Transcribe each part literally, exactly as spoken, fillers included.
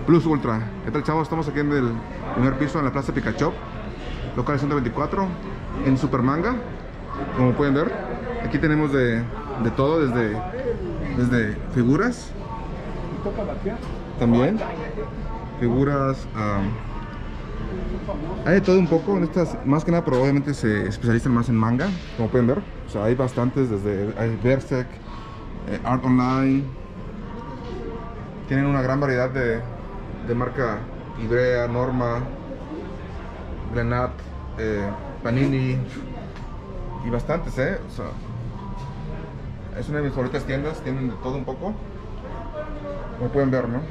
Plus Ultra. ¿Qué tal, chavos? Estamos aquí en el primer piso en la Plaza Picashop, local ciento veinticuatro, en Super Manga. Como pueden ver, aquí tenemos de, de todo, desde, desde figuras, también figuras, um, hay de todo un poco en estas, más que nada, pero obviamente se especializan más en manga, como pueden ver. O sea, hay bastantes, desde hay Berserk, eh, Art Online. Tienen una gran variedad de, de marca Ibrea, Norma, Glenat, eh, Panini y bastantes, eh. O sea, es una de mis favoritas tiendas, tienen de todo un poco, como pueden ver, ¿no?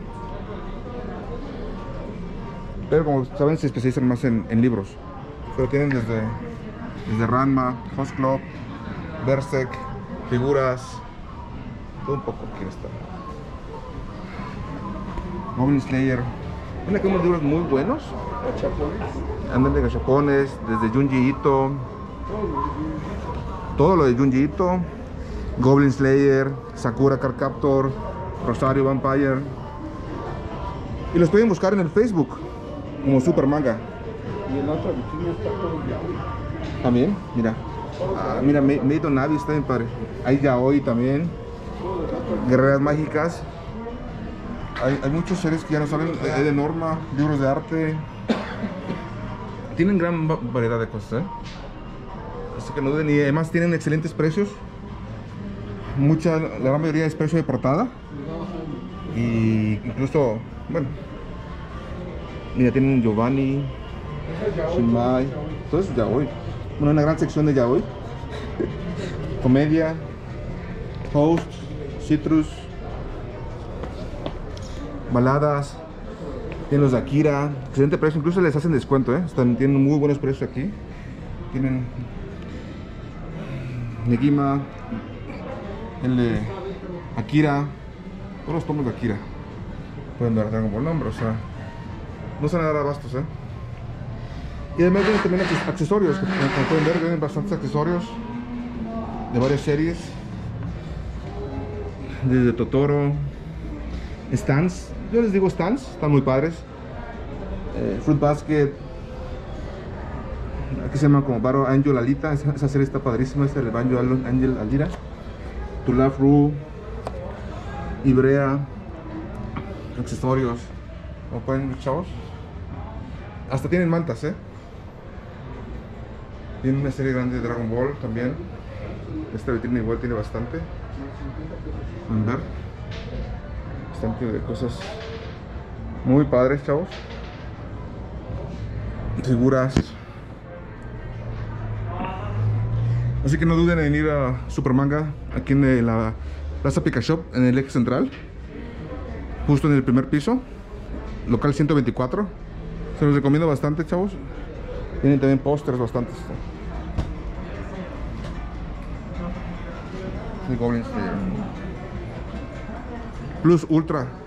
Pero como saben, se especializan más en, en libros. Pero tienen desde, desde Ranma, Host Club, Berserk, figuras, todo un poco. Aquí está Goblin Slayer. Mira que unos libros muy buenos. Andan de gachapones, desde Junji Ito, todo lo de Junji Ito, Goblin Slayer, Sakura Card Captor, Rosario Vampire. Y los pueden buscar en el Facebook como Super Manga. Y en la otra vitrina está todo yaoi. También, mira. Ah, mira, Made on Navi está bien padre. Hay yaoi también. Guerreras mágicas. Hay, hay muchas series que ya no salen. Hay de Norma, libros de arte. Tienen gran variedad de cosas, ¿eh? Así que no duden. Y además tienen excelentes precios. Mucha, la gran mayoría es precio de portada. Y incluso, bueno, mira, tienen Giovanni, Shinmai, todo eso es yaoi. Bueno, una gran sección de yaoi. Comedia, Post, Citrus, baladas. Tienen los de Akira, excelente precio, incluso les hacen descuento, ¿eh? Están, tienen muy buenos precios aquí. Tienen Negima, el de Akira, todos los tomos de Akira. Pueden ver Dragon Ball nombre, o sea, no se van a dar abastos, ¿eh? Y además tienen también accesorios, que, como pueden ver, tienen bastantes accesorios de varias series, desde Totoro, stands, yo les digo stands, están muy padres. eh, Fruit Basket, aquí se llama como Battle Angel Alita, esa, esa serie está padrísima, esta es el Banjo Angel Alira, To Love Ru, Ibrea, accesorios, como pueden ver, chavos, hasta tienen mantas, eh. Tienen una serie grande de Dragon Ball también. Esta vitrina igual tiene bastante. Pueden ver bastante de cosas muy padres, chavos. Figuras. Así que no duden en ir a Super Manga aquí en la Plaza Picashop, en el eje central, justo en el primer piso, local ciento veinticuatro. Se los recomiendo bastante, chavos. Tienen también pósters bastantes. El Goblin Slayer Plus Ultra.